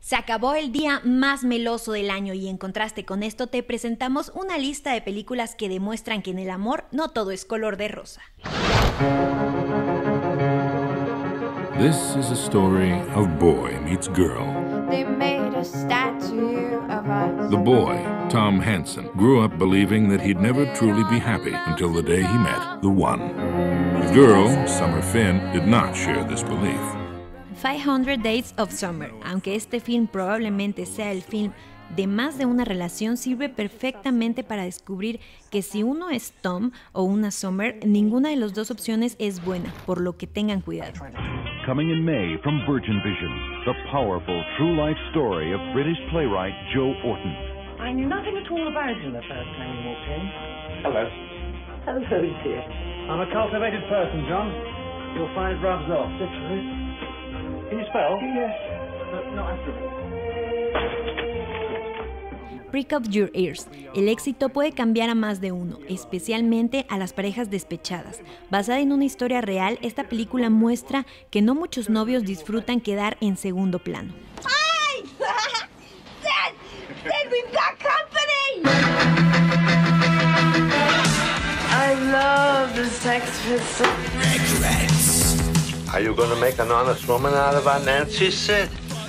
Se acabó el día más meloso del año y en contraste con esto te presentamos una lista de películas que demuestran que en el amor no todo es color de rosa. This is a story of boy meets girl. They made a statue of us. The boy, Tom Hansen, grew up believing that he'd never truly be happy until the day he met the one. The girl, Summer Finn, did not share this belief. 500 Days of Summer, aunque este film probablemente sea el film de más de una relación, sirve perfectamente para descubrir que si uno es Tom o una Summer, ninguna de las dos opciones es buena, por lo que tengan cuidado. Coming in May from Virgin Vision, the powerful true life story of British playwright Joe Orton. I knew nothing at all about you the first time you walked in. Hello. Hello, dear. I'm a cultivated person, John. You'll find it rubs off. The truth? Can you spell? Yes, but not after me. Prick Up Your Ears. El éxito puede cambiar a más de uno, especialmente a las parejas despechadas. Basada en una historia real, esta película muestra que no muchos novios disfrutan quedar en segundo plano. Hi! Dad, we've got company! I love the Sex Pistols. Are you gonna make an honest woman out of our Nancy, Sid?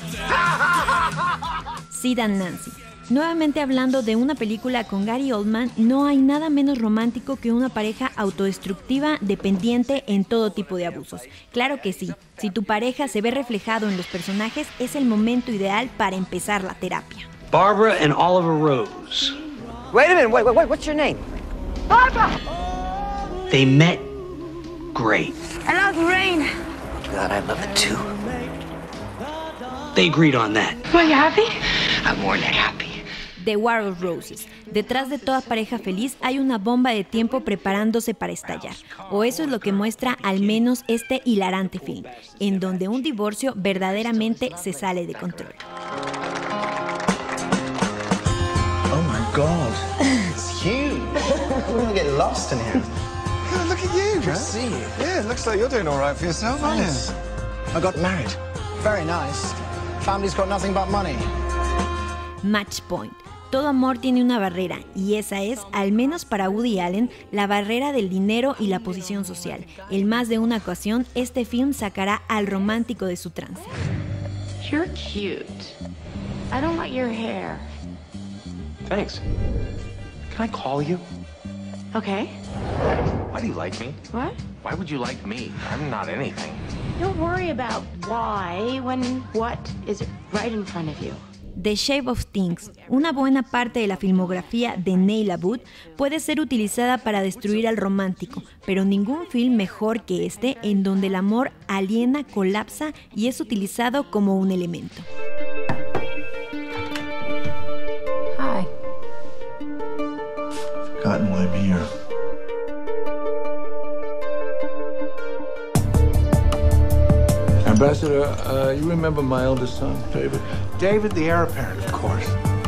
Sid and Nancy. Nuevamente hablando de una película con Gary Oldman, no hay nada menos romántico que una pareja autodestructiva dependiente en todo tipo de abusos. Claro que sí, si tu pareja se ve reflejado en los personajes, es el momento ideal para empezar la terapia. Barbara and Oliver Rose. Wait a minute, wait, what's your name? Barbara! They met great. I love the rain. God, I love it too. They agreed on that. Are you happy? I'm more than happy. The War of Roses. Detrás de toda pareja feliz hay una bomba de tiempo preparándose para estallar. O eso es lo que muestra al menos este hilarante film, en donde un divorcio verdaderamente se sale de control. Oh my God, it's huge. We're gonna get lost in here. Yeah, look at you, man. Good to see you. Yeah, it looks like you're doing all right for yourself, aren't Nice. I got married. Very nice. Family's got nothing but money. Match Point. Todo amor tiene una barrera, y esa es, al menos para Woody Allen, la barrera del dinero y la posición social. En más de una ocasión, este film sacará al romántico de su trance. You're cute. I don't like your hair. Thanks. Can I call you? Okay. Why do you like me? What? Why would you like me? I'm not anything. Don't worry about why when what is right in front of you. The Shape of Things, una buena parte de la filmografía de Neil Abud, puede ser utilizada para destruir al romántico, pero ningún film mejor que este, en donde el amor aliena, colapsa y es utilizado como un elemento. Hi. Forgotten why I'm here. Ambassador, you remember my eldest son, David? David, the heir apparent, of course.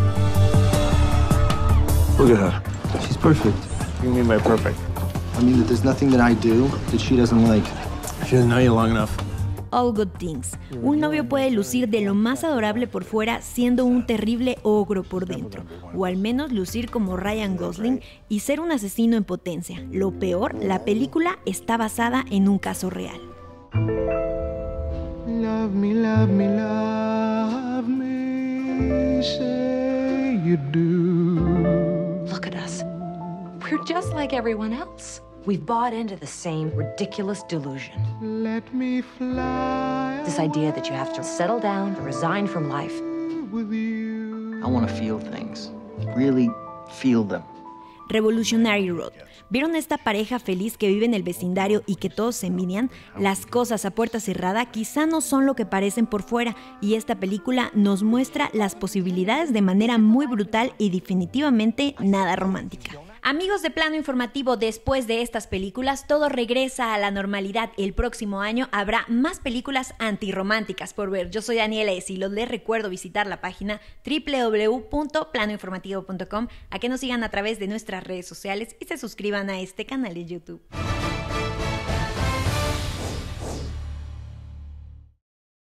Look at her. She's perfect. What do you mean by perfect? I mean that there's nothing that I do that she doesn't like. She doesn't know you long enough. All Good Things. Un novio puede lucir de lo más adorable por fuera siendo un terrible ogro por dentro, o al menos lucir como Ryan Gosling y ser un asesino en potencia. Lo peor, la película está basada en un caso real. Love me, love me, love me, say you do. Look at us. We're just like everyone else. We've bought into the same ridiculous delusion. Let me fly. This idea that you have to settle down, resign from life. With you. I want to feel things. Really feel them. Revolutionary Road. ¿Vieron esta pareja feliz que vive en el vecindario y que todos se envidian? Las cosas a puerta cerrada quizá no son lo que parecen por fuera, y esta película nos muestra las posibilidades de manera muy brutal y definitivamente nada romántica. Amigos de Plano Informativo, después de estas películas, todo regresa a la normalidad. El próximo año habrá más películas antirrománticas por ver. Yo soy Daniela Esilo, les recuerdo visitar la página www.planoinformativo.com, a que nos sigan a través de nuestras redes sociales y se suscriban a este canal de YouTube.